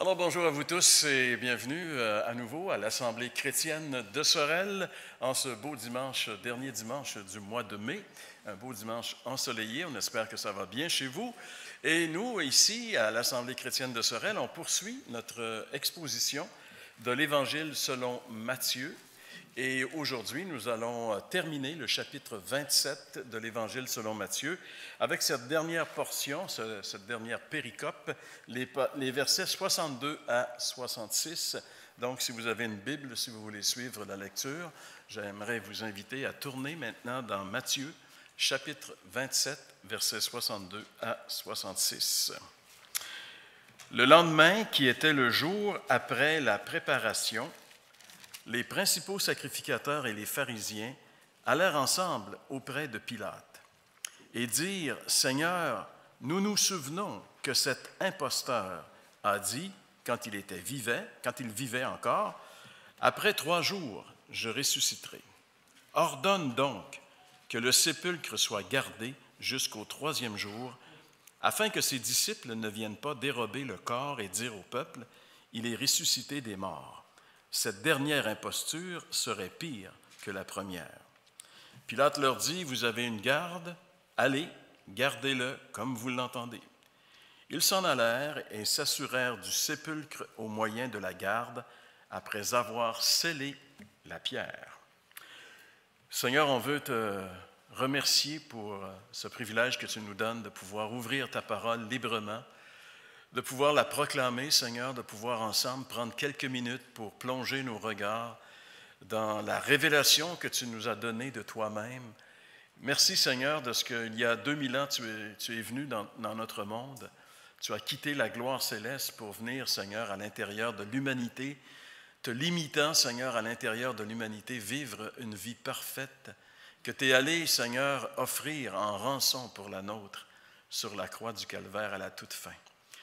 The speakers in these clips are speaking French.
Alors bonjour à vous tous et bienvenue à nouveau à l'Assemblée chrétienne de Sorel en ce beau dimanche, dernier dimanche du mois de mai, un beau dimanche ensoleillé. On espère que ça va bien chez vous. Et nous, ici, à l'Assemblée chrétienne de Sorel, on poursuit notre exposition de l'Évangile selon Matthieu. Et aujourd'hui, nous allons terminer le chapitre 27 de l'Évangile selon Matthieu avec cette dernière portion, cette dernière péricope, les versets 62 à 66. Donc, si vous avez une Bible, si vous voulez suivre la lecture, j'aimerais vous inviter à tourner maintenant dans Matthieu, chapitre 27, versets 62 à 66. Le lendemain, qui était le jour après la préparation, les principaux sacrificateurs et les pharisiens allèrent ensemble auprès de Pilate et dirent, « Seigneur, nous nous souvenons que cet imposteur a dit, quand il vivait encore, « Après 3 jours, je ressusciterai. Ordonne donc que le sépulcre soit gardé jusqu'au 3e jour, afin que ses disciples ne viennent pas dérober le corps et dire au peuple, « Il est ressuscité des morts. » Cette dernière imposture serait pire que la première. Pilate leur dit, « Vous avez une garde, allez, gardez-le comme vous l'entendez. » Ils s'en allèrent et s'assurèrent du sépulcre au moyen de la garde, après avoir scellé la pierre. Seigneur, on veut te remercier pour ce privilège que tu nous donnes de pouvoir ouvrir ta parole librement, de pouvoir la proclamer, Seigneur, de pouvoir ensemble prendre quelques minutes pour plonger nos regards dans la révélation que tu nous as donnée de toi-même. Merci, Seigneur, de ce qu'il y a 2000 ans, tu es venu dans notre monde. Tu as quitté la gloire céleste pour venir, Seigneur, à l'intérieur de l'humanité, te limitant, Seigneur, à l'intérieur de l'humanité, vivre une vie parfaite que tu es allé, Seigneur, offrir en rançon pour la nôtre sur la croix du Calvaire à la toute fin.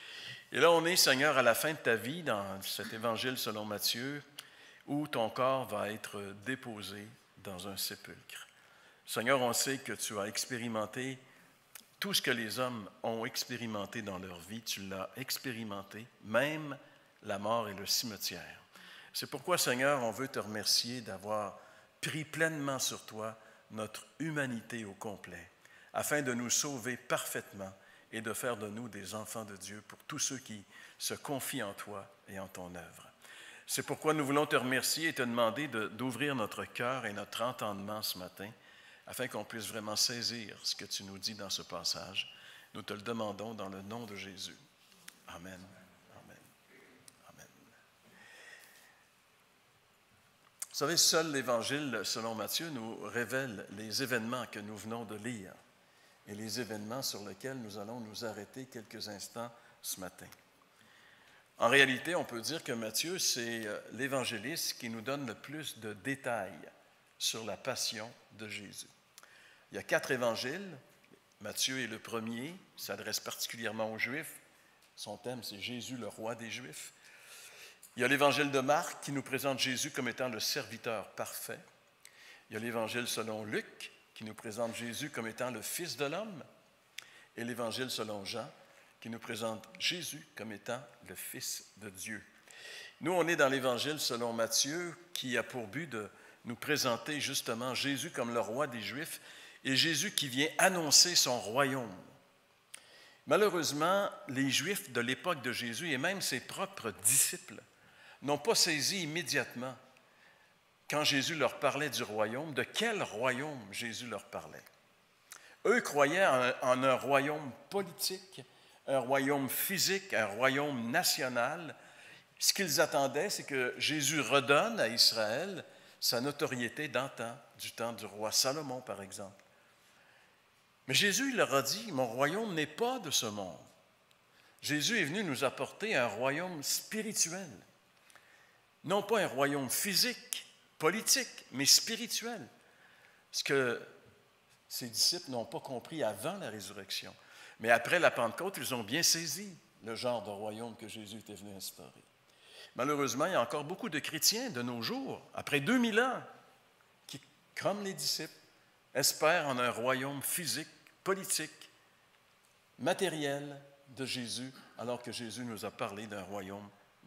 Et là, on est, Seigneur, à la fin de ta vie, dans cet évangile selon Matthieu, où ton corps va être déposé dans un sépulcre. Seigneur, on sait que tu as expérimenté tout ce que les hommes ont expérimenté dans leur vie. Tu l'as expérimenté, même la mort et le cimetière. C'est pourquoi, Seigneur, on veut te remercier d'avoir pris pleinement sur toi notre humanité au complet, afin de nous sauver parfaitement et de faire de nous des enfants de Dieu pour tous ceux qui se confient en toi et en ton œuvre. C'est pourquoi nous voulons te remercier et te demander d'ouvrir notre cœur et notre entendement ce matin, afin qu'on puisse vraiment saisir ce que tu nous dis dans ce passage. Nous te le demandons dans le nom de Jésus. Amen. Amen. Amen. Vous savez, seul l'Évangile selon Matthieu nous révèle les événements que nous venons de lire et les événements sur lesquels nous allons nous arrêter quelques instants ce matin. En réalité, on peut dire que Matthieu, c'est l'évangéliste qui nous donne le plus de détails sur la passion de Jésus. Il y a 4 évangiles. Matthieu est le premier, il s'adresse particulièrement aux Juifs. Son thème, c'est Jésus, le roi des Juifs. Il y a l'évangile de Marc qui nous présente Jésus comme étant le serviteur parfait. Il y a l'évangile selon Luc qui nous présente Jésus comme étant le Fils de l'homme, et l'Évangile selon Jean, qui nous présente Jésus comme étant le Fils de Dieu. Nous, on est dans l'Évangile selon Matthieu, qui a pour but de nous présenter justement Jésus comme le roi des Juifs, et Jésus qui vient annoncer son royaume. Malheureusement, les Juifs de l'époque de Jésus, et même ses propres disciples, n'ont pas saisi immédiatement, quand Jésus leur parlait du royaume, de quel royaume Jésus leur parlait. Eux croyaient en un royaume politique, un royaume physique, un royaume national. Ce qu'ils attendaient, c'est que Jésus redonne à Israël sa notoriété d'antan, du temps du roi Salomon, par exemple. Mais Jésus leur a dit, « Mon royaume n'est pas de ce monde. » Jésus est venu nous apporter un royaume spirituel, non pas un royaume physique, politique, mais spirituel. Ce que ses disciples n'ont pas compris avant la résurrection. Mais après la Pentecôte, ils ont bien saisi le genre de royaume que Jésus était venu instaurer. Malheureusement, il y a encore beaucoup de chrétiens de nos jours, après 2000 ans, qui, comme les disciples, espèrent en un royaume physique, politique, matériel de Jésus, alors que Jésus nous a parlé d'un royaume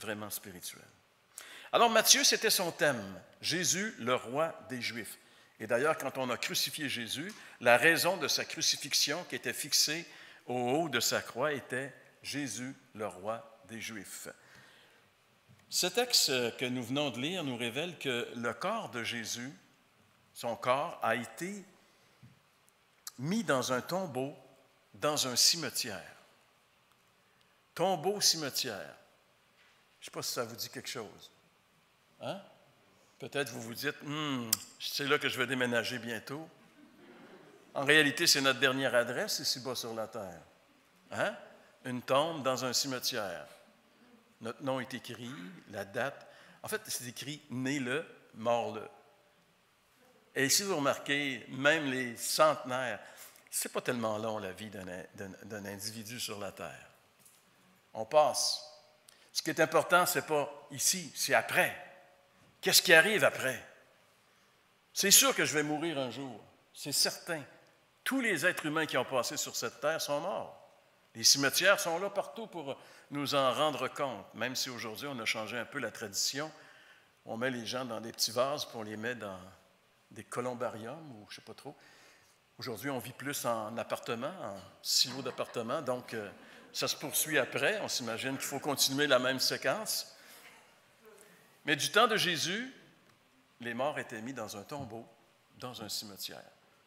vraiment spirituel. Alors Matthieu, c'était son thème, Jésus, le roi des Juifs. Et d'ailleurs, quand on a crucifié Jésus, la raison de sa crucifixion qui était fixée au haut de sa croix était Jésus, le roi des Juifs. Ce texte que nous venons de lire nous révèle que le corps de Jésus, son corps, a été mis dans un tombeau, dans un cimetière. Tombeau, cimetière. Je ne sais pas si ça vous dit quelque chose. Hein? Peut-être vous vous dites, c'est là que je vais déménager bientôt. En réalité, c'est notre dernière adresse ici-bas sur la terre. Hein? Une tombe dans un cimetière. Notre nom est écrit, la date. En fait, c'est écrit « né-le, mort-le ». Et si vous remarquez, même les centenaires, ce n'est pas tellement long la vie d'un individu sur la terre. On passe. Ce qui est important, ce n'est pas ici, c'est après. Qu'est-ce qui arrive après? C'est sûr que je vais mourir un jour, c'est certain. Tous les êtres humains qui ont passé sur cette terre sont morts. Les cimetières sont là partout pour nous en rendre compte, même si aujourd'hui on a changé un peu la tradition. On met les gens dans des petits vases, puis on les met dans des columbariums ou je ne sais pas trop. Aujourd'hui, on vit plus en appartement, en silo d'appartement, donc ça se poursuit après. On s'imagine qu'il faut continuer la même séquence. Mais du temps de Jésus, les morts étaient mis dans un tombeau, dans un cimetière.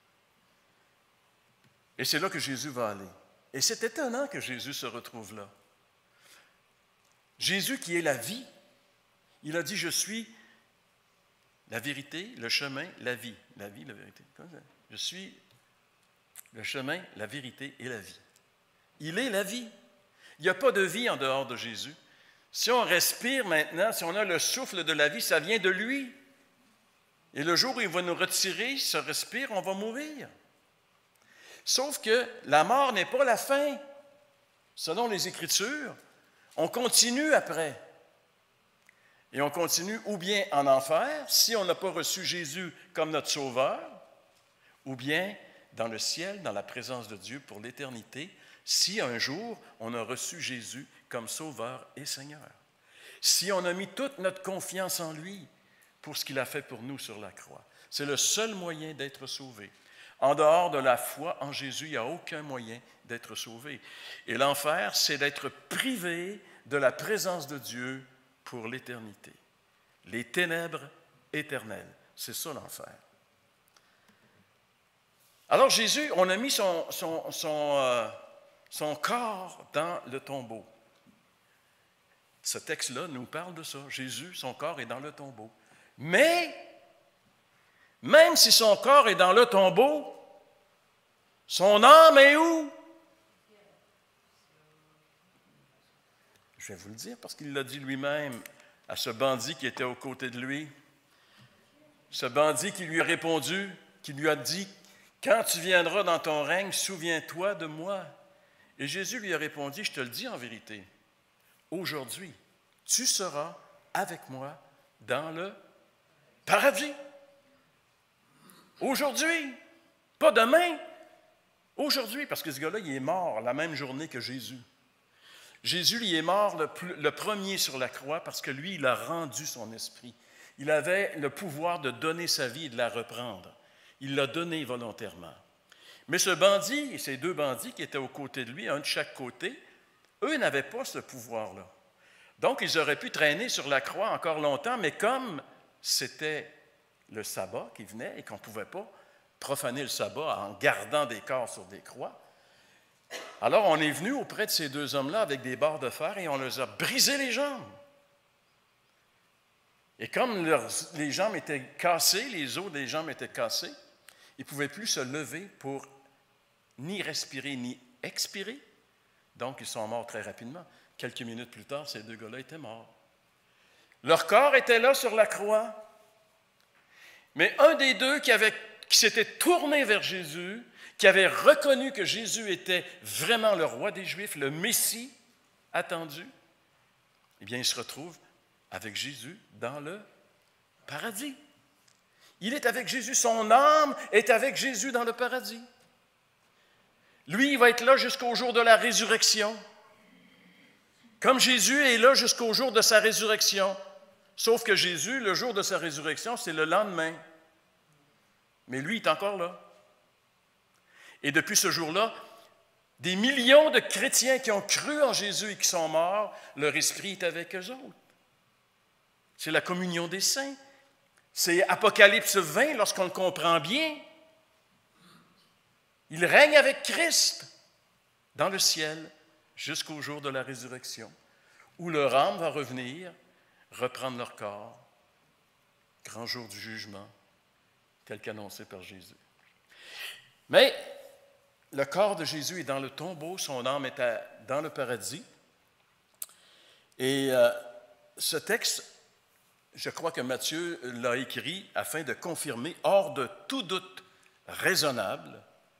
Et c'est là que Jésus va aller. Et c'est étonnant que Jésus se retrouve là. Jésus qui est la vie, il a dit « Je suis la vérité, le chemin, la vie. » La vie, la vérité. Je suis le chemin, la vérité et la vie. Il est la vie. Il n'y a pas de vie en dehors de Jésus. Si on respire maintenant, si on a le souffle de la vie, ça vient de lui. Et le jour où il va nous retirer ce respire, on va mourir. Sauf que la mort n'est pas la fin. Selon les Écritures, on continue après. Et on continue ou bien en enfer, si on n'a pas reçu Jésus comme notre Sauveur, ou bien dans le ciel, dans la présence de Dieu pour l'éternité, si un jour on a reçu Jésus comme Sauveur et Seigneur. Si on a mis toute notre confiance en lui pour ce qu'il a fait pour nous sur la croix. C'est le seul moyen d'être sauvé. En dehors de la foi en Jésus, il n'y a aucun moyen d'être sauvé. Et l'enfer, c'est d'être privé de la présence de Dieu pour l'éternité. Les ténèbres éternelles, c'est ça l'enfer. Alors Jésus, on a mis son corps dans le tombeau. Ce texte-là nous parle de ça. Jésus, son corps est dans le tombeau. Mais, même si son corps est dans le tombeau, son âme est où? Je vais vous le dire parce qu'il l'a dit lui-même à ce bandit qui était aux côtés de lui. Ce bandit qui lui a répondu, qui lui a dit, « Quand tu viendras dans ton règne, souviens-toi de moi. » Et Jésus lui a répondu, « Je te le dis en vérité, aujourd'hui, tu seras avec moi dans le paradis. » Aujourd'hui, pas demain, aujourd'hui, parce que ce gars-là, il est mort la même journée que Jésus. Jésus, il est mort le premier sur la croix parce que lui, il a rendu son esprit. Il avait le pouvoir de donner sa vie et de la reprendre. Il l'a donné volontairement. Mais ce bandit et ces deux bandits qui étaient aux côtés de lui, un de chaque côté, eux n'avaient pas ce pouvoir-là. Donc, ils auraient pu traîner sur la croix encore longtemps, mais comme c'était le sabbat qui venait et qu'on ne pouvait pas profaner le sabbat en gardant des corps sur des croix, alors on est venu auprès de ces deux hommes-là avec des barres de fer et on leur a brisé les jambes. Et comme les jambes étaient cassées, les os des jambes étaient cassés, ils ne pouvaient plus se lever pour ni respirer ni expirer. Donc, ils sont morts très rapidement. Quelques minutes plus tard, ces deux gars-là étaient morts. Leur corps était là sur la croix. Mais un des deux qui s'était tourné vers Jésus, qui avait reconnu que Jésus était vraiment le roi des Juifs, le Messie attendu, eh bien, il se retrouve avec Jésus dans le paradis. Il est avec Jésus, son âme est avec Jésus dans le paradis. Lui, il va être là jusqu'au jour de la résurrection. Comme Jésus est là jusqu'au jour de sa résurrection. Sauf que Jésus, le jour de sa résurrection, c'est le lendemain. Mais lui, il est encore là. Et depuis ce jour-là, des millions de chrétiens qui ont cru en Jésus et qui sont morts, leur esprit est avec eux autres. C'est la communion des saints. C'est Apocalypse 20 lorsqu'on le comprend bien. Ils règnent avec Christ dans le ciel jusqu'au jour de la résurrection, où leur âme va revenir, reprendre leur corps, grand jour du jugement, tel qu'annoncé par Jésus. Mais le corps de Jésus est dans le tombeau, son âme est dans le paradis. Et ce texte, je crois que Matthieu l'a écrit afin de confirmer, hors de tout doute raisonnable,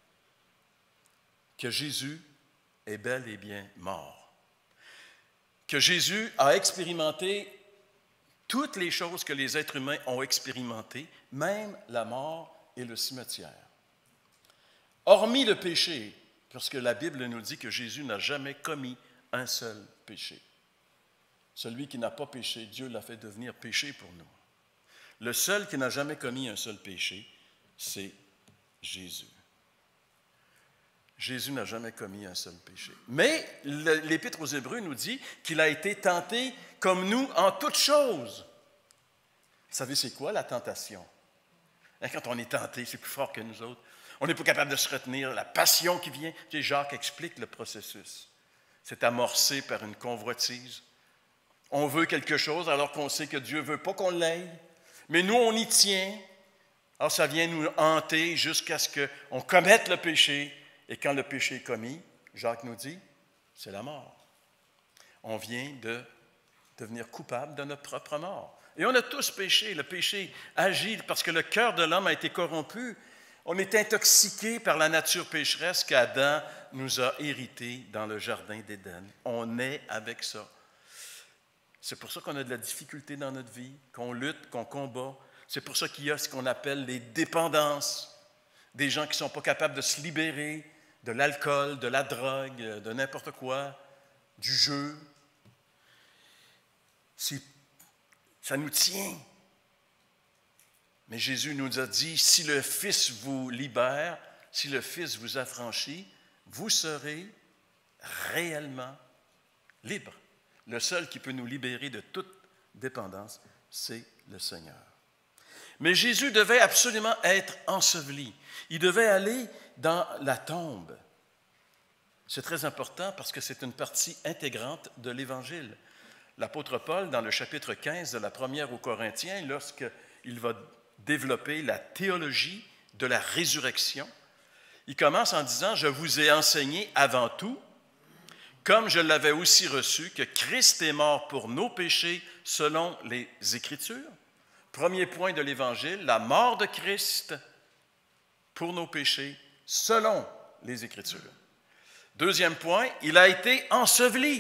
que Jésus est bel et bien mort. Que Jésus a expérimenté toutes les choses que les êtres humains ont expérimentées, même la mort et le cimetière. Hormis le péché, parce que la Bible nous dit que Jésus n'a jamais commis un seul péché. Celui qui n'a pas péché, Dieu l'a fait devenir péché pour nous. Le seul qui n'a jamais commis un seul péché, c'est Jésus. Jésus n'a jamais commis un seul péché. Mais l'Épître aux Hébreux nous dit qu'il a été tenté comme nous en toutes choses. Vous savez, c'est quoi la tentation? Quand on est tenté, c'est plus fort que nous autres. On n'est pas capable de se retenir. La passion qui vient, Jacques explique le processus. C'est amorcé par une convoitise. On veut quelque chose alors qu'on sait que Dieu ne veut pas qu'on l'aille. Mais nous, on y tient. Alors ça vient nous hanter jusqu'à ce qu'on commette le péché. Et quand le péché est commis, Jacques nous dit, c'est la mort. On vient de devenir coupable de notre propre mort. Et on a tous péché. Le péché agit parce que le cœur de l'homme a été corrompu. On est intoxiqué par la nature pécheresse qu'Adam nous a hérité dans le jardin d'Éden. On est avec ça. C'est pour ça qu'on a de la difficulté dans notre vie, qu'on lutte, qu'on combat. C'est pour ça qu'il y a ce qu'on appelle les dépendances. Des gens qui ne sont pas capables de se libérer de l'alcool, de la drogue, de n'importe quoi, du jeu. Ça nous tient. Mais Jésus nous a dit, si le Fils vous libère, si le Fils vous affranchit, vous serez réellement libre. Le seul qui peut nous libérer de toute dépendance, c'est le Seigneur. Mais Jésus devait absolument être enseveli. Il devait aller dans la tombe. C'est très important parce que c'est une partie intégrante de l'Évangile. L'apôtre Paul, dans le chapitre 15 de la première aux Corinthiens, lorsqu'il va développer la théologie de la résurrection, il commence en disant « Je vous ai enseigné avant tout, comme je l'avais aussi reçu, que Christ est mort pour nos péchés selon les Écritures. » Premier point de l'Évangile, la mort de Christ pour nos péchés selon les Écritures. Deuxième point, il a été enseveli.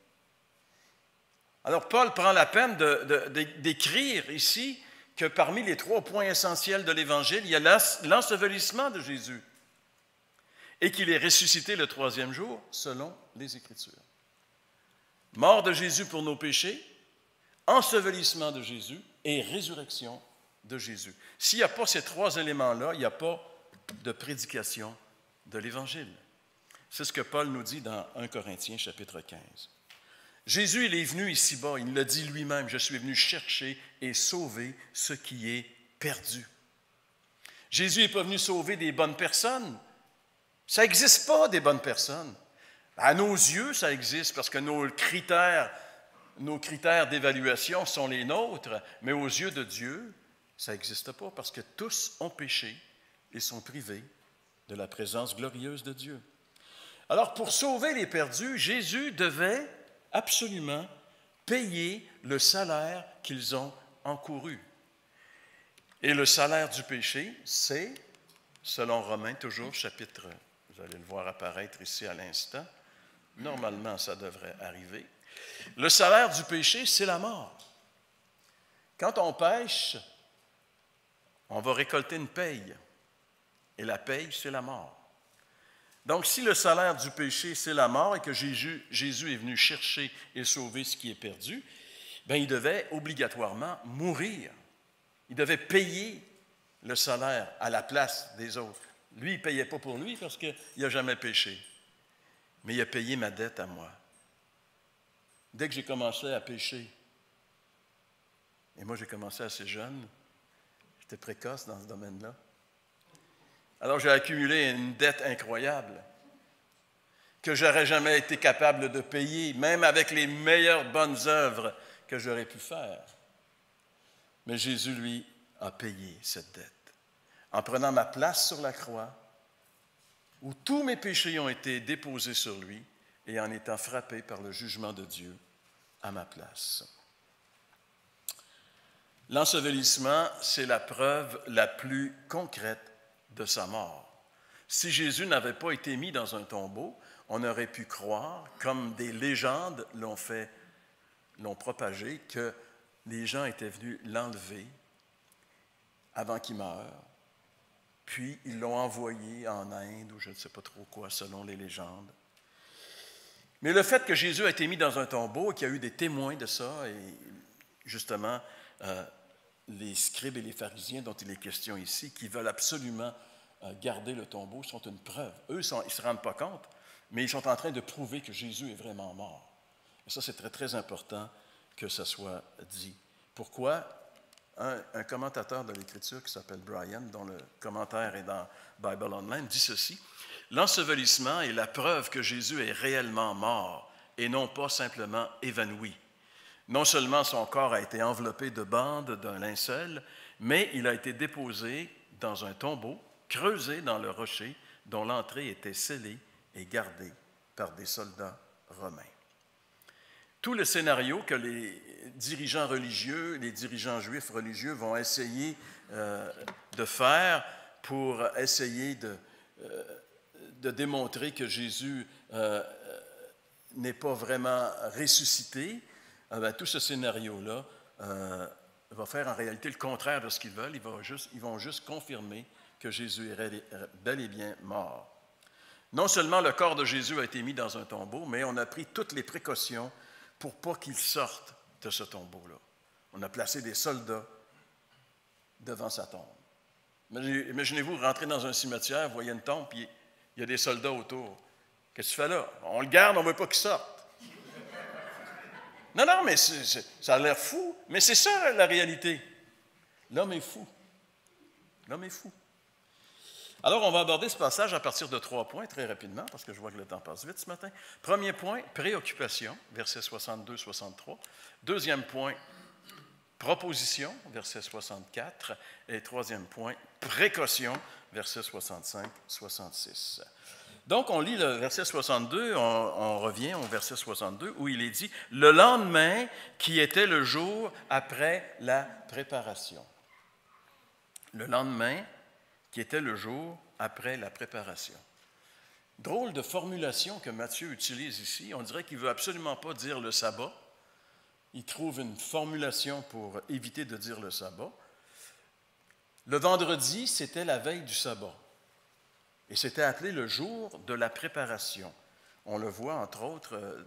Alors Paul prend la peine d'écrire ici que parmi les 3 points essentiels de l'Évangile, il y a l'ensevelissement de Jésus et qu'il est ressuscité le 3e jour selon les Écritures. Mort de Jésus pour nos péchés, ensevelissement de Jésus et résurrection de Jésus. S'il n'y a pas ces 3 éléments-là, il n'y a pas de prédication de l'Évangile. C'est ce que Paul nous dit dans 1 Corinthiens chapitre 15. Jésus, il est venu ici-bas, il l'a dit lui-même, « Je suis venu chercher et sauver ce qui est perdu. » Jésus n'est pas venu sauver des bonnes personnes. Ça n'existe pas, des bonnes personnes. À nos yeux, ça existe parce que nos critères d'évaluation sont les nôtres, mais aux yeux de Dieu, ça n'existe pas parce que tous ont péché et sont privés de la présence glorieuse de Dieu. Alors, pour sauver les perdus, Jésus devait absolument payer le salaire qu'ils ont encouru. Et le salaire du péché, c'est, selon Romains, toujours chapitre, vous allez le voir apparaître ici à l'instant, normalement ça devrait arriver, le salaire du péché, c'est la mort. Quand on pêche, on va récolter une paye, et la paye, c'est la mort. Donc, si le salaire du péché, c'est la mort et que Jésus est venu chercher et sauver ce qui est perdu, bien, il devait obligatoirement mourir. Il devait payer le salaire à la place des autres. Lui, il ne payait pas pour lui parce qu'il n'a jamais péché. Mais il a payé ma dette à moi. Dès que j'ai commencé à pécher, et moi j'ai commencé assez jeune, j'étais précoce dans ce domaine-là, alors j'ai accumulé une dette incroyable que je n'aurais jamais été capable de payer, même avec les meilleures bonnes œuvres que j'aurais pu faire. Mais Jésus, lui, a payé cette dette en prenant ma place sur la croix, où tous mes péchés ont été déposés sur lui et en étant frappé par le jugement de Dieu à ma place. L'ensevelissement, c'est la preuve la plus concrète de sa mort. Si Jésus n'avait pas été mis dans un tombeau, on aurait pu croire, comme des légendes l'ont propagé, que les gens étaient venus l'enlever avant qu'il meure, puis ils l'ont envoyé en Inde, ou je ne sais pas trop quoi, selon les légendes. Mais le fait que Jésus a été mis dans un tombeau et qu'il y a eu des témoins de ça, et justement, les scribes et les pharisiens dont il est question ici, qui veulent absolument garder le tombeau, sont une preuve. Eux, ils ne se rendent pas compte, mais ils sont en train de prouver que Jésus est vraiment mort. Et ça, c'est très, très important que ça soit dit. Pourquoi? Un commentateur de l'Écriture qui s'appelle Brian, dont le commentaire est dans Bible Online, dit ceci: « L'ensevelissement est la preuve que Jésus est réellement mort et non pas simplement évanoui. Non seulement son corps a été enveloppé de bandes d'un linceul, mais il a été déposé dans un tombeau creusé dans le rocher dont l'entrée était scellée et gardée par des soldats romains. » Tout le scénario que les dirigeants religieux, les dirigeants juifs religieux vont essayer de faire pour essayer de démontrer que Jésus n'est pas vraiment ressuscité, tout ce scénario-là va faire en réalité le contraire de ce qu'ils veulent. Ils vont juste confirmer que Jésus est bel et bien mort. Non seulement le corps de Jésus a été mis dans un tombeau, mais on a pris toutes les précautions pour pas qu'il sorte de ce tombeau-là. On a placé des soldats devant sa tombe. Imaginez-vous rentrer dans un cimetière, vous voyez une tombe, puis il y a des soldats autour. Qu'est-ce que tu fais là? On le garde, on ne veut pas qu'il sorte. Non, mais ça a l'air fou, mais c'est ça la réalité. L'homme est fou. L'homme est fou. Alors, on va aborder ce passage à partir de 3 points, très rapidement, parce que je vois que le temps passe vite ce matin. Premier point, préoccupation, versets 62-63. Deuxième point, proposition, verset 64. Et troisième point, précaution, verset 65-66. Donc, on lit le verset 62, on revient au verset 62, où il est dit « Le lendemain, qui était le jour après la préparation. » Le lendemain, qui était le jour après la préparation. Drôle de formulation que Matthieu utilise ici. On dirait qu'il ne veut absolument pas dire le sabbat. Il trouve une formulation pour éviter de dire le sabbat. Le vendredi, c'était la veille du sabbat. Et c'était appelé le jour de la préparation. On le voit, entre autres,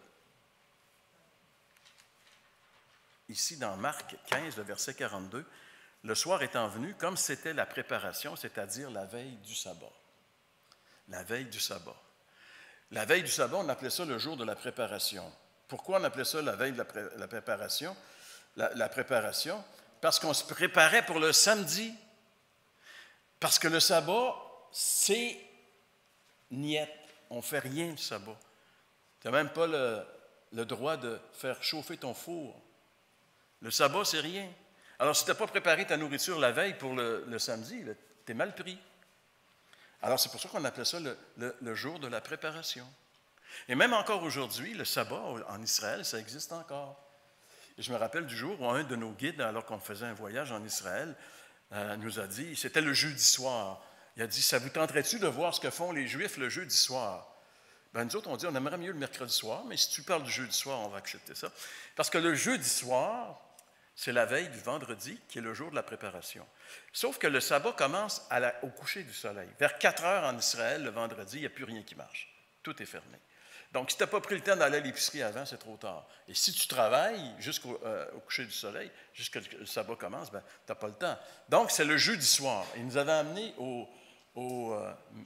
ici dans Marc 15, le verset 42. Le soir étant venu, comme c'était la préparation, c'est-à-dire la veille du sabbat. La veille du sabbat. La veille du sabbat, on appelait ça le jour de la préparation. Pourquoi on appelait ça la veille de la préparation? La préparation, parce qu'on se préparait pour le samedi. Parce que le sabbat, c'est niet. On ne fait rien le sabbat. Tu n'as même pas le droit de faire chauffer ton four. Le sabbat, c'est rien. Alors, si tu n'as pas préparé ta nourriture la veille pour le samedi, tu es mal pris. Alors, c'est pour ça qu'on appelait ça le jour de la préparation. Et même encore aujourd'hui, le sabbat en Israël, ça existe encore. Et je me rappelle du jour où un de nos guides, alors qu'on faisait un voyage en Israël, nous a dit, c'était le jeudi soir, il a dit, ça vous tenterait-tu de voir ce que font les Juifs le jeudi soir? Bien, nous autres, on dit, on aimerait mieux le mercredi soir, mais si tu parles du jeudi soir, on va accepter ça. Parce que le jeudi soir, C'est la veille du vendredi qui est le jour de la préparation. Sauf que le sabbat commence au coucher du soleil. Vers 4 heures en Israël, le vendredi, il n'y a plus rien qui marche. Tout est fermé. Donc, si tu n'as pas pris le temps d'aller à l'épicerie avant, c'est trop tard. Et si tu travailles jusqu'au coucher du soleil, jusqu'à ce que le sabbat commence, ben, tu n'as pas le temps. Donc, c'est le jeudi soir. Ils nous avaient amenés au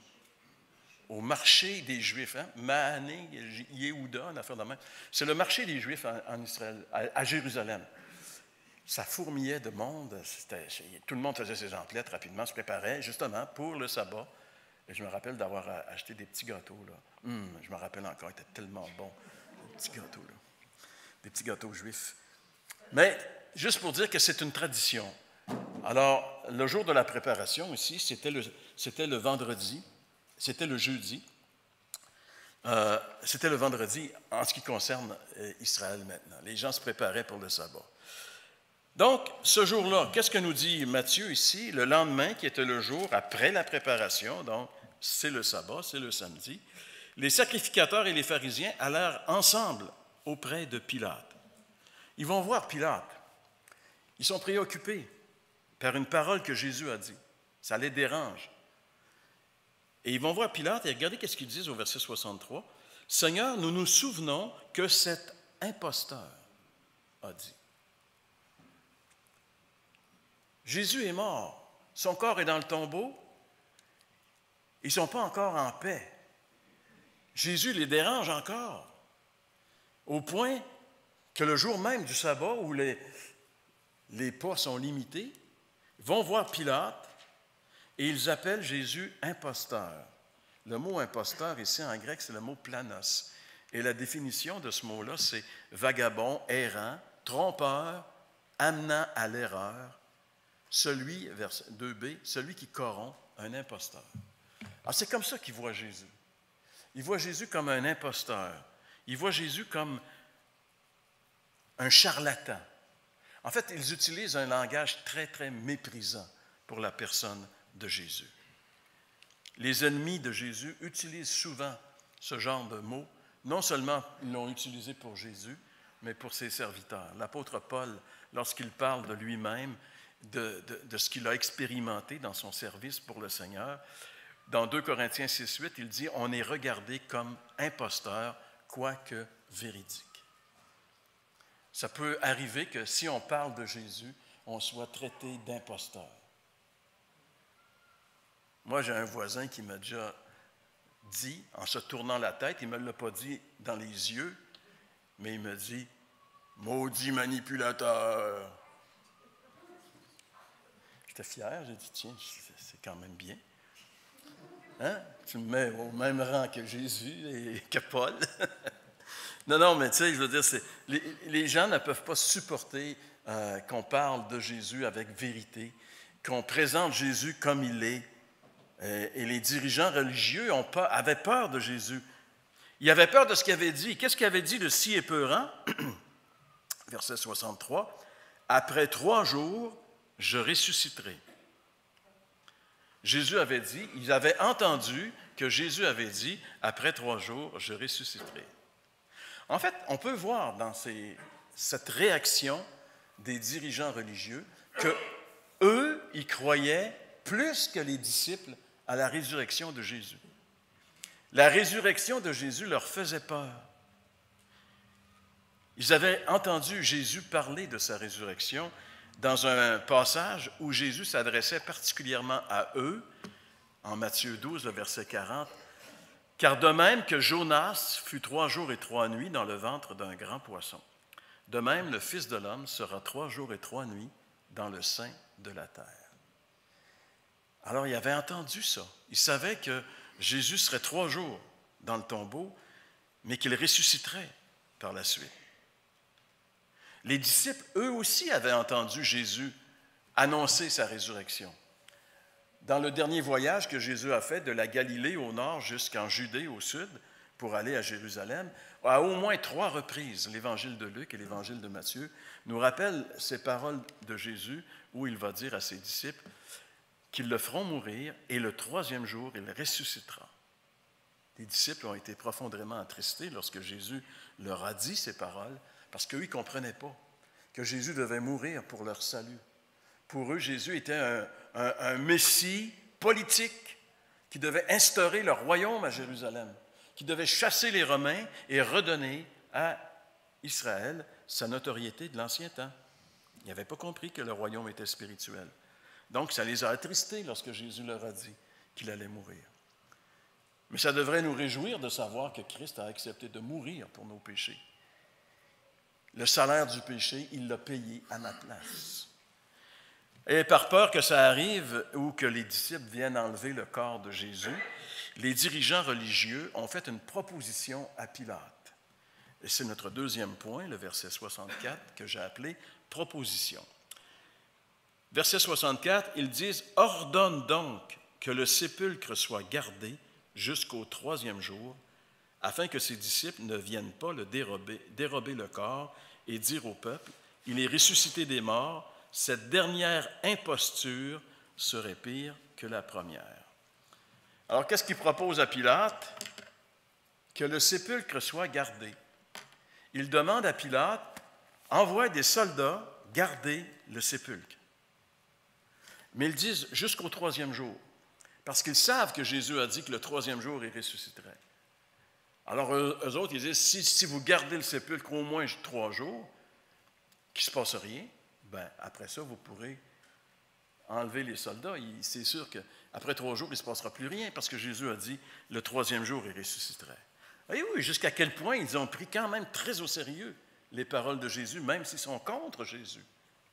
marché des Juifs, hein? Mahané, Yehuda, une affaire de même. C'est le marché des Juifs en Israël, à Jérusalem. Ça fourmillait de monde. Tout le monde faisait ses emplettes rapidement, se préparait justement pour le sabbat. Et je me rappelle d'avoir acheté des petits gâteaux. Là. Je me rappelle encore, ils étaient tellement bons, des petits gâteaux. Là. Des petits gâteaux juifs. Mais juste pour dire que c'est une tradition. Alors, le jour de la préparation ici, c'était le vendredi, c'était le jeudi. C'était le vendredi en ce qui concerne Israël maintenant. Les gens se préparaient pour le sabbat. Donc, ce jour-là, qu'est-ce que nous dit Matthieu ici? Le lendemain, qui était le jour après la préparation, donc c'est le sabbat, c'est le samedi, les sacrificateurs et les pharisiens allèrent ensemble auprès de Pilate. Ils vont voir Pilate. Ils sont préoccupés par une parole que Jésus a dit. Ça les dérange. Et ils vont voir Pilate et regardez ce qu'ils disent au verset 63. « Seigneur, nous nous souvenons que cet imposteur a dit. » Jésus est mort, son corps est dans le tombeau, ils ne sont pas encore en paix. Jésus les dérange encore, au point que le jour même du sabbat, où les pas sont limités, ils vont voir Pilate et ils appellent Jésus imposteur. Le mot imposteur, ici en grec, c'est le mot planos. Et la définition de ce mot-là, c'est vagabond, errant, trompeur, amenant à l'erreur. Celui, verset 2b, celui qui corrompt, un imposteur. Alors, c'est comme ça qu'ils voient Jésus. Ils voient Jésus comme un imposteur. Ils voient Jésus comme un charlatan. En fait, ils utilisent un langage très, très méprisant pour la personne de Jésus. Les ennemis de Jésus utilisent souvent ce genre de mots. Non seulement ils l'ont utilisé pour Jésus, mais pour ses serviteurs. L'apôtre Paul, lorsqu'il parle de lui-même, de ce qu'il a expérimenté dans son service pour le Seigneur. Dans 2 Corinthiens 6,8, il dit « On est regardé comme imposteur, quoique véridique. » Ça peut arriver que si on parle de Jésus, on soit traité d'imposteur. Moi, j'ai un voisin qui m'a déjà dit, en se tournant la tête, il ne me l'a pas dit dans les yeux, mais il me dit « Maudit manipulateur ». J'étais fier, j'ai dit, tiens, c'est quand même bien. Hein? Tu me mets au même rang que Jésus et que Paul. Non, mais tu sais, je veux dire, les gens ne peuvent pas supporter qu'on parle de Jésus avec vérité, qu'on présente Jésus comme il est. Et les dirigeants religieux avaient peur de Jésus. Ils avaient peur de ce qu'il avait dit. Qu'est-ce qu'il avait dit de si épeurant? Verset 63. « Après 3 jours, je ressusciterai. » Jésus avait dit, ils avaient entendu que Jésus avait dit, après 3 jours, je ressusciterai. En fait, on peut voir dans cette réaction des dirigeants religieux que eux, ils croyaient plus que les disciples à la résurrection de Jésus. La résurrection de Jésus leur faisait peur. Ils avaient entendu Jésus parler de sa résurrection dans un passage où Jésus s'adressait particulièrement à eux, en Matthieu 12, le verset 40, « Car de même que Jonas fut 3 jours et 3 nuits dans le ventre d'un grand poisson, de même le Fils de l'homme sera 3 jours et 3 nuits dans le sein de la terre. » Alors, il avait entendu ça. Il savait que Jésus serait 3 jours dans le tombeau, mais qu'il ressusciterait par la suite. Les disciples, eux aussi, avaient entendu Jésus annoncer sa résurrection. Dans le dernier voyage que Jésus a fait de la Galilée au nord jusqu'en Judée au sud pour aller à Jérusalem, à au moins 3 reprises, l'Évangile de Luc et l'Évangile de Matthieu nous rappellent ces paroles de Jésus où il va dire à ses disciples qu'ils le feront mourir et le 3e jour, il ressuscitera. Les disciples ont été profondément attristés lorsque Jésus leur a dit ces paroles parce qu'eux, ils ne comprenaient pas. que Jésus devait mourir pour leur salut. Pour eux, Jésus était un Messie politique qui devait instaurer le royaume à Jérusalem, qui devait chasser les Romains et redonner à Israël sa notoriété de l'ancien temps. Ils n'avaient pas compris que le royaume était spirituel. Donc, ça les a attristés lorsque Jésus leur a dit qu'il allait mourir. Mais ça devrait nous réjouir de savoir que Christ a accepté de mourir pour nos péchés. Le salaire du péché, il l'a payé à ma place. Et par peur que ça arrive ou que les disciples viennent enlever le corps de Jésus, les dirigeants religieux ont fait une proposition à Pilate. Et c'est notre deuxième point, le verset 64, que j'ai appelé « proposition ». Verset 64, ils disent « Ordonne donc que le sépulcre soit gardé jusqu'au troisième jour, afin que ses disciples ne viennent pas le dérober le corps et dire au peuple, il est ressuscité des morts, cette dernière imposture serait pire que la première. » Alors, qu'est-ce qu'il propose à Pilate? Que le sépulcre soit gardé. Il demande à Pilate, envoie des soldats garder le sépulcre. Mais ils disent jusqu'au troisième jour, parce qu'ils savent que Jésus a dit que le troisième jour, il ressusciterait. Alors, eux autres, ils disent, si vous gardez le sépulcre au moins 3 jours, qu'il ne se passe rien, bien, après ça, vous pourrez enlever les soldats. C'est sûr qu'après 3 jours, il ne se passera plus rien, parce que Jésus a dit, le troisième jour, il ressusciterait. Et oui, jusqu'à quel point ils ont pris quand même très au sérieux les paroles de Jésus, même s'ils sont contre Jésus.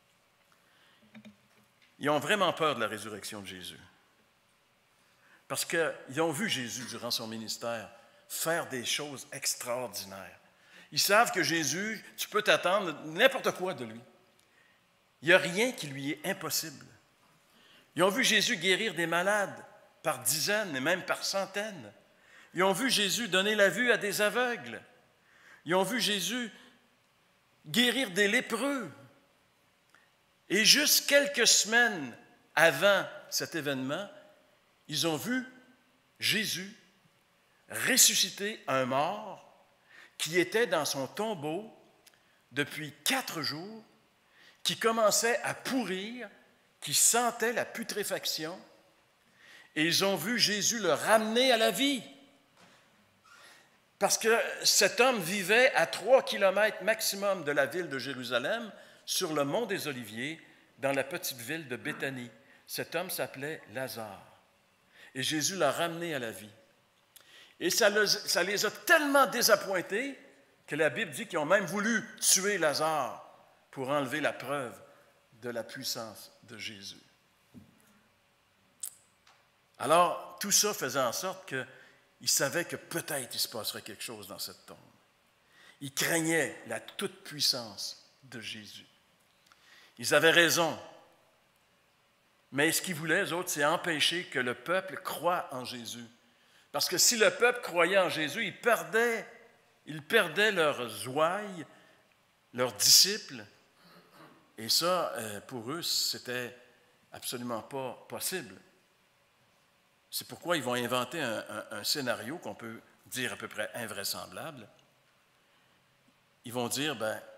Ils ont vraiment peur de la résurrection de Jésus. Parce qu'ils ont vu Jésus, durant son ministère, faire des choses extraordinaires. Ils savent que Jésus, tu peux t'attendre n'importe quoi de lui. Il n'y a rien qui lui est impossible. Ils ont vu Jésus guérir des malades par dizaines et même par centaines. Ils ont vu Jésus donner la vue à des aveugles. Ils ont vu Jésus guérir des lépreux. Et juste quelques semaines avant cet événement, ils ont vu Jésus ressusciter un mort qui était dans son tombeau depuis 4 jours, qui commençait à pourrir, qui sentait la putréfaction, et ils ont vu Jésus le ramener à la vie. Parce que cet homme vivait à 3 kilomètres maximum de la ville de Jérusalem, sur le mont des Oliviers, dans la petite ville de Béthanie. Cet homme s'appelait Lazare. Et Jésus l'a ramené à la vie. Et ça les a tellement désappointés que la Bible dit qu'ils ont même voulu tuer Lazare pour enlever la preuve de la puissance de Jésus. Alors, tout ça faisait en sorte qu'ils savaient que peut-être il se passerait quelque chose dans cette tombe. Ils craignaient la toute-puissance de Jésus. Ils avaient raison. Mais ce qu'ils voulaient, eux autres, c'est empêcher que le peuple croie en Jésus. Parce que si le peuple croyait en Jésus, ils perdaient leurs ouailles, leurs disciples. Et ça, pour eux, c'était absolument pas possible. C'est pourquoi ils vont inventer un scénario qu'on peut dire à peu près invraisemblable. Ils vont dire,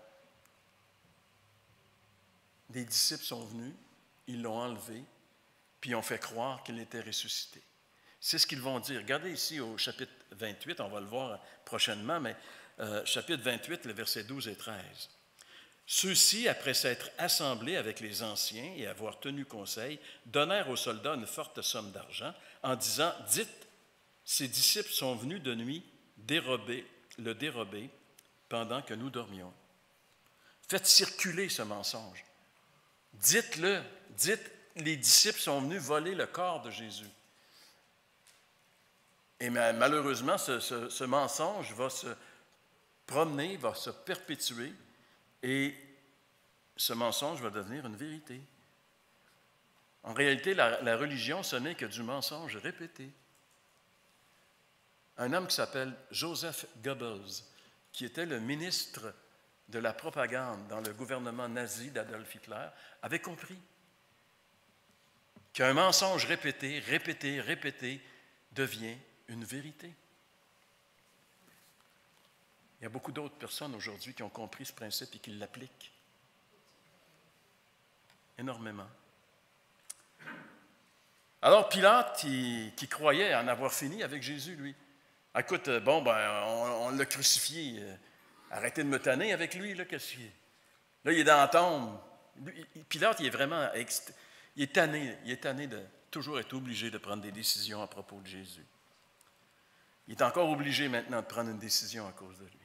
des disciples sont venus, ils l'ont enlevé, puis ils ont fait croire qu'il était ressuscité. C'est ce qu'ils vont dire. Regardez ici au chapitre 28, on va le voir prochainement, mais chapitre 28, le versets 12 et 13. Ceux-ci, après s'être assemblés avec les anciens et avoir tenu conseil, donnèrent aux soldats une forte somme d'argent en disant, « Dites, ces disciples sont venus de nuit le dérober pendant que nous dormions. » Faites circuler ce mensonge. Dites-le, dites, les disciples sont venus voler le corps de Jésus. Et malheureusement, ce mensonge va se promener, va se perpétuer, et ce mensonge va devenir une vérité. En réalité, la religion, ce n'est que du mensonge répété. Un homme qui s'appelle Joseph Goebbels, qui était le ministre de la propagande dans le gouvernement nazi d'Adolf Hitler, avait compris qu'un mensonge répété, répété, répété devient une vérité. Il y a beaucoup d'autres personnes aujourd'hui qui ont compris ce principe et qui l'appliquent. énormément. Alors Pilate, qui croyait en avoir fini avec Jésus, lui, écoute, on l'a crucifié, arrêtez de me tanner avec lui, là, qu'est-ce qu'il est? Là, il est dans la tombe. Pilate, il est tanné de toujours être obligé de prendre des décisions à propos de Jésus. Il est encore obligé maintenant de prendre une décision à cause de lui.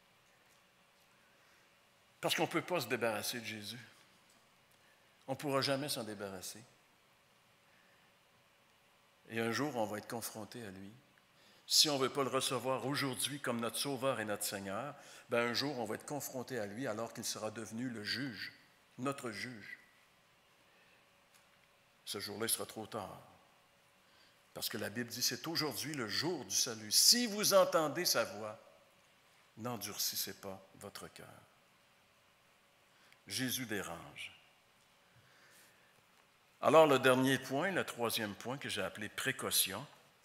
Parce qu'on ne peut pas se débarrasser de Jésus. On ne pourra jamais s'en débarrasser. Et un jour, on va être confronté à lui. Si on ne veut pas le recevoir aujourd'hui comme notre Sauveur et notre Seigneur, un jour, on va être confronté à lui alors qu'il sera devenu le juge, notre juge. Ce jour-là, il sera trop tard. Parce que la Bible dit, c'est aujourd'hui le jour du salut. Si vous entendez sa voix, n'endurcissez pas votre cœur. Jésus dérange. Alors, le dernier point, le troisième point que j'ai appelé précaution.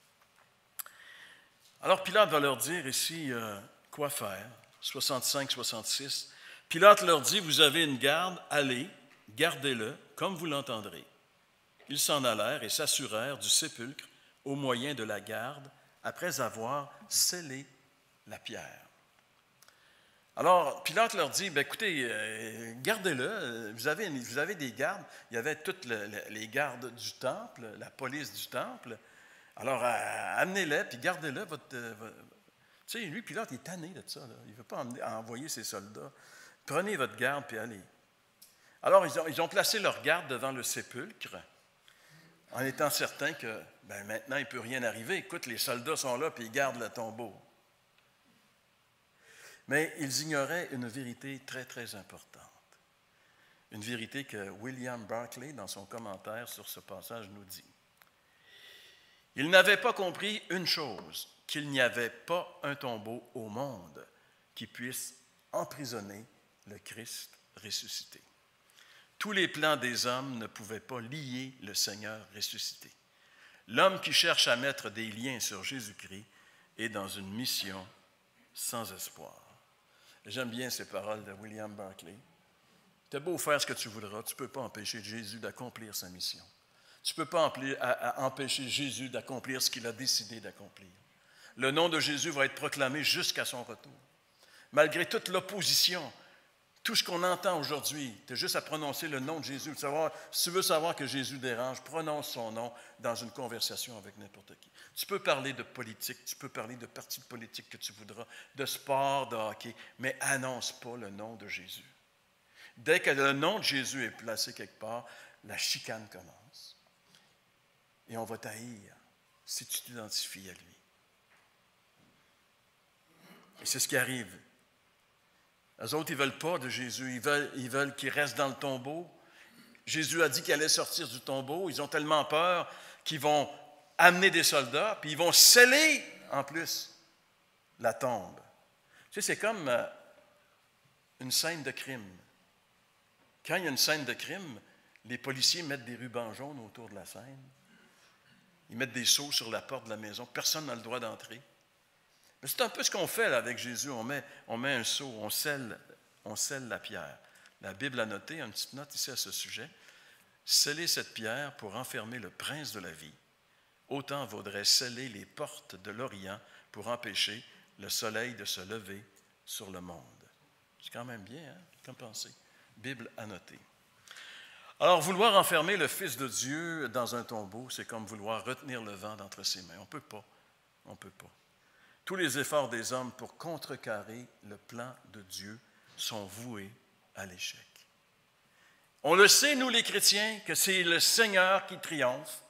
Alors, Pilate va leur dire ici quoi faire. 65-66. Pilate leur dit, vous avez une garde, allez, gardez-le, comme vous l'entendrez. Ils s'en allèrent et s'assurèrent du sépulcre au moyen de la garde, après avoir scellé la pierre. Alors, Pilate leur dit, écoutez, gardez-le, vous avez des gardes. Il y avait toutes les gardes du temple, la police du temple. Alors, amenez-les, puis gardez-le. Tu sais, lui, Pilate, il est tanné de ça. Là. Il ne veut pas envoyer ses soldats. Prenez votre garde, puis allez. Alors, ils ont placé leur garde devant le sépulcre, en étant certains que, maintenant, il ne peut rien arriver. Écoute, les soldats sont là, puis ils gardent le tombeau. Mais ils ignoraient une vérité très, très importante. Une vérité que William Barclay, dans son commentaire sur ce passage, nous dit. Ils n'avaient pas compris une chose, qu'il n'y avait pas un tombeau au monde qui puisse emprisonner le Christ ressuscité. Tous les plans des hommes ne pouvaient pas lier le Seigneur ressuscité. L'homme qui cherche à mettre des liens sur Jésus-Christ est dans une mission sans espoir. J'aime bien ces paroles de William Barclay. Tu as beau faire ce que tu voudras, tu ne peux pas empêcher Jésus d'accomplir sa mission. Tu ne peux pas empêcher Jésus d'accomplir ce qu'il a décidé d'accomplir. Le nom de Jésus va être proclamé jusqu'à son retour. Malgré toute l'opposition, tout ce qu'on entend aujourd'hui, tu as juste à prononcer le nom de Jésus. Si tu veux savoir que Jésus dérange, prononce son nom dans une conversation avec n'importe qui. Tu peux parler de politique, tu peux parler de partis politiques que tu voudras, de sport, de hockey, mais annonce pas le nom de Jésus. Dès que le nom de Jésus est placé quelque part, la chicane commence. Et on va t'haïr si tu t'identifies à lui. Et c'est ce qui arrive. Les autres, ils ne veulent pas de Jésus. Ils veulent qu'il reste dans le tombeau. Jésus a dit qu'il allait sortir du tombeau. Ils ont tellement peur qu'ils vont amener des soldats, puis ils vont sceller, en plus, la tombe. Tu sais, c'est comme une scène de crime. Quand il y a une scène de crime, les policiers mettent des rubans jaunes autour de la scène. Ils mettent des sceaux sur la porte de la maison. Personne n'a le droit d'entrer. Mais c'est un peu ce qu'on fait là, avec Jésus. On met un sceau, on scelle la pierre. La Bible a noté, une petite note ici à ce sujet. Sceller cette pierre pour enfermer le prince de la vie. Autant vaudrait sceller les portes de l'Orient pour empêcher le soleil de se lever sur le monde. C'est quand même bien, hein, comme pensée. Bible a noté. Alors, vouloir enfermer le Fils de Dieu dans un tombeau, c'est comme vouloir retenir le vent d'entre ses mains. On ne peut pas. On ne peut pas. Tous les efforts des hommes pour contrecarrer le plan de Dieu sont voués à l'échec. On le sait, nous les chrétiens, que c'est le Seigneur qui triomphe.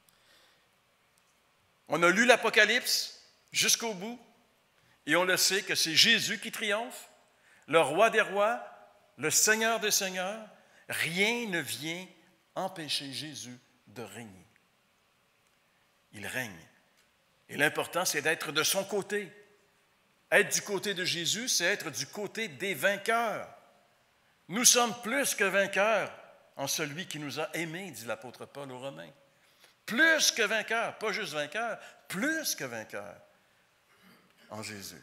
On a lu l'Apocalypse jusqu'au bout et on le sait que c'est Jésus qui triomphe, le roi des rois, le Seigneur des seigneurs. Rien ne vient empêcher Jésus de régner. Il règne. Et l'important, c'est d'être de son côté. Être du côté de Jésus, c'est être du côté des vainqueurs. Nous sommes plus que vainqueurs en celui qui nous a aimés, dit l'apôtre Paul aux Romains. Plus que vainqueurs, pas juste vainqueurs, plus que vainqueurs en Jésus.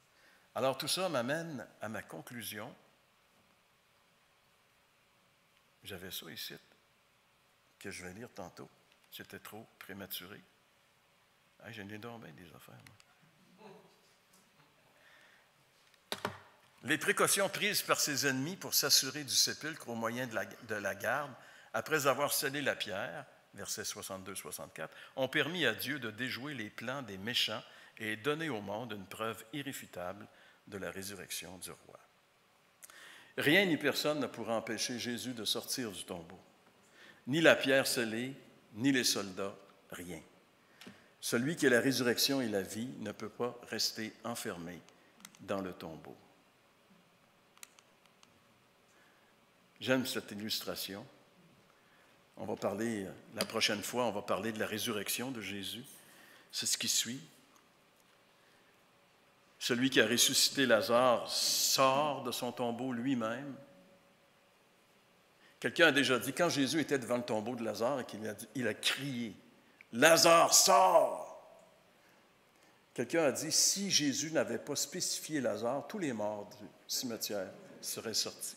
Alors tout ça m'amène à ma conclusion. J'avais ça ici, que je vais lire tantôt. C'était trop prématuré. Ah, j'en ai donc bien des affaires, moi. Les précautions prises par ses ennemis pour s'assurer du sépulcre au moyen de la garde, après avoir scellé la pierre, versets 62-64, ont permis à Dieu de déjouer les plans des méchants et donner au monde une preuve irréfutable de la résurrection du roi. Rien ni personne ne pourra empêcher Jésus de sortir du tombeau. Ni la pierre scellée, ni les soldats, rien. Celui qui est la résurrection et la vie ne peut pas rester enfermé dans le tombeau. J'aime cette illustration. On va parler, la prochaine fois, on va parler de la résurrection de Jésus. C'est ce qui suit. Celui qui a ressuscité Lazare sort de son tombeau lui-même. Quelqu'un a déjà dit, quand Jésus était devant le tombeau de Lazare, il a crié, « Lazare, sors! » Quelqu'un a dit, si Jésus n'avait pas spécifié Lazare, tous les morts du cimetière seraient sortis.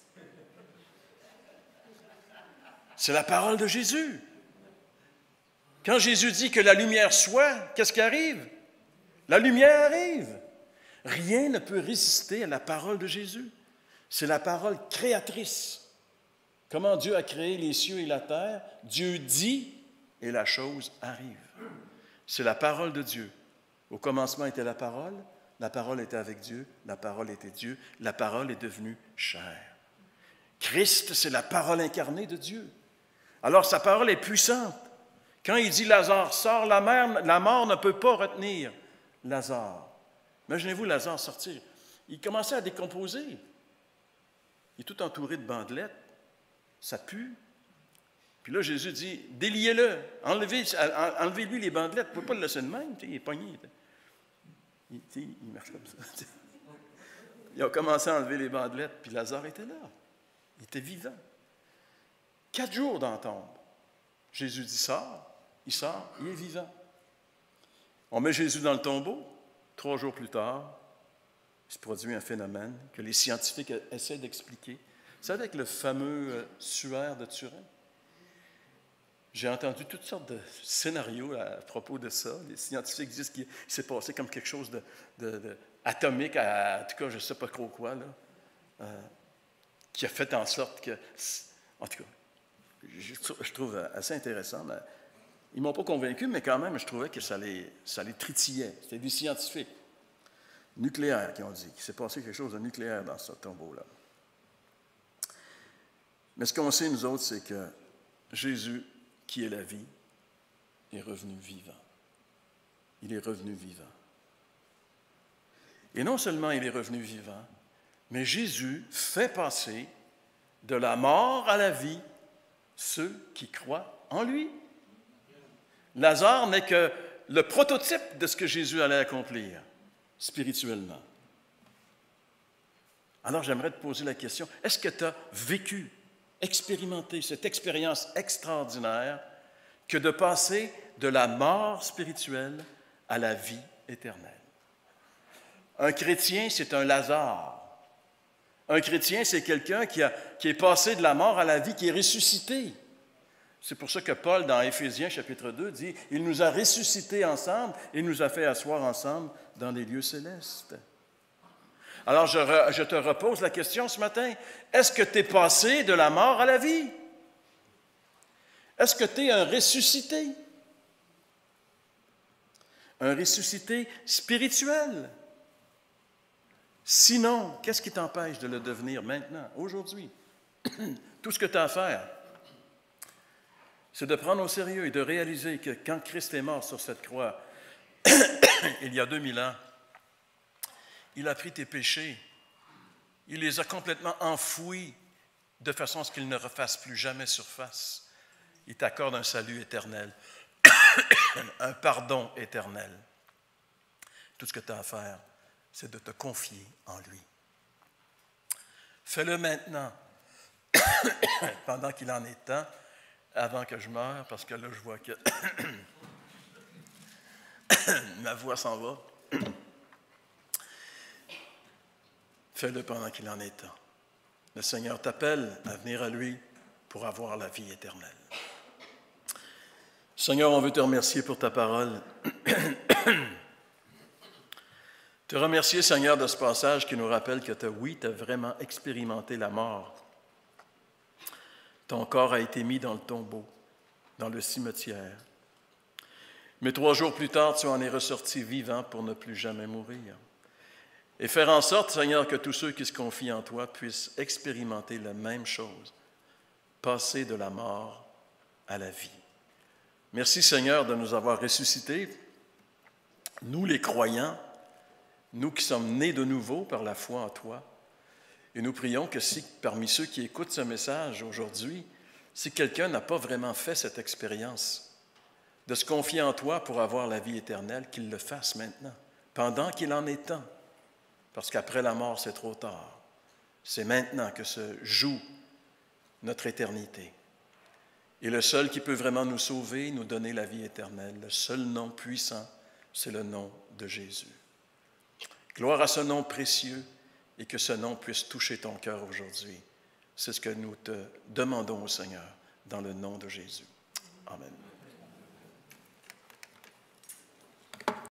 C'est la parole de Jésus. Quand Jésus dit que la lumière soit, qu'est-ce qui arrive? La lumière arrive. Rien ne peut résister à la parole de Jésus. C'est la parole créatrice. Comment Dieu a créé les cieux et la terre? Dieu dit et la chose arrive. C'est la parole de Dieu. Au commencement était la parole était avec Dieu, la parole était Dieu, la parole est devenue chair. Christ, c'est la parole incarnée de Dieu. Alors sa parole est puissante. Quand il dit Lazare sort, la mort ne peut pas retenir Lazare. Imaginez-vous Lazare sortir. Il commençait à décomposer. Il est tout entouré de bandelettes. Ça pue. Puis là, Jésus dit, déliez-le, enlevez-lui les bandelettes. Vous ne pouvez pas le laisser de même. Il est pogné. Il marche comme ça. Il a commencé à enlever les bandelettes, puis Lazare était là. Il était vivant. 4 jours dans la tombe. Jésus dit, sort. Il sort, il est vivant. On met Jésus dans le tombeau. 3 jours plus tard, il se produit un phénomène que les scientifiques essaient d'expliquer. Vous savez, avec le fameux suaire de Turin, j'ai entendu toutes sortes de scénarios à propos de ça. Les scientifiques disent qu'il s'est passé comme quelque chose de atomique, en tout cas, je ne sais pas trop quoi, là, qui a fait en sorte que... En tout cas, je trouve assez intéressant. Mais ils ne m'ont pas convaincu, mais quand même, je trouvais que ça les tritillait. C'était des scientifiques nucléaires qui ont dit qu'il s'est passé quelque chose de nucléaire dans ce tombeau-là. Mais ce qu'on sait, nous autres, c'est que Jésus, qui est la vie, est revenu vivant. Il est revenu vivant. Et non seulement il est revenu vivant, mais Jésus fait passer de la mort à la vie ceux qui croient en lui. Lazare n'est que le prototype de ce que Jésus allait accomplir spirituellement. Alors j'aimerais te poser la question, est-ce que tu as vécu, expérimenté cette expérience extraordinaire que de passer de la mort spirituelle à la vie éternelle? Un chrétien, c'est un Lazare. Un chrétien, c'est quelqu'un qui est passé de la mort à la vie, qui est ressuscité. C'est pour ça que Paul, dans Éphésiens chapitre 2, dit « Il nous a ressuscités ensemble et nous a fait asseoir ensemble dans les lieux célestes. » Alors, je te repose la question ce matin. Est-ce que tu es passé de la mort à la vie? Est-ce que tu es un ressuscité? Un ressuscité spirituel? Sinon, qu'est-ce qui t'empêche de le devenir maintenant, aujourd'hui? Tout ce que tu as à faire, c'est de prendre au sérieux et de réaliser que quand Christ est mort sur cette croix, il y a 2000 ans, il a pris tes péchés, il les a complètement enfouis de façon à ce qu'ils ne refassent plus jamais surface. Il t'accorde un salut éternel, un pardon éternel. Tout ce que tu as à faire, c'est de te confier en lui. Fais-le maintenant, pendant qu'il en est temps, avant que je meure, parce que là, je vois que ma voix s'en va. Fais-le pendant qu'il en est temps. Le Seigneur t'appelle à venir à lui pour avoir la vie éternelle. Seigneur, on veut te remercier pour ta parole. Te remercier, Seigneur, de ce passage qui nous rappelle que tu as vraiment expérimenté la mort. Ton corps a été mis dans le tombeau, dans le cimetière. Mais 3 jours plus tard, tu en es ressorti vivant pour ne plus jamais mourir. Et faire en sorte, Seigneur, que tous ceux qui se confient en toi puissent expérimenter la même chose, passer de la mort à la vie. Merci, Seigneur, de nous avoir ressuscités, nous les croyants, nous qui sommes nés de nouveau par la foi en toi. Et nous prions que si, parmi ceux qui écoutent ce message aujourd'hui, si quelqu'un n'a pas vraiment fait cette expérience de se confier en toi pour avoir la vie éternelle, qu'il le fasse maintenant, pendant qu'il en est temps. Parce qu'après la mort, c'est trop tard. C'est maintenant que se joue notre éternité. Et le seul qui peut vraiment nous sauver, nous donner la vie éternelle, le seul nom puissant, c'est le nom de Jésus. Gloire à ce nom précieux et que ce nom puisse toucher ton cœur aujourd'hui. C'est ce que nous te demandons au Seigneur, dans le nom de Jésus. Amen.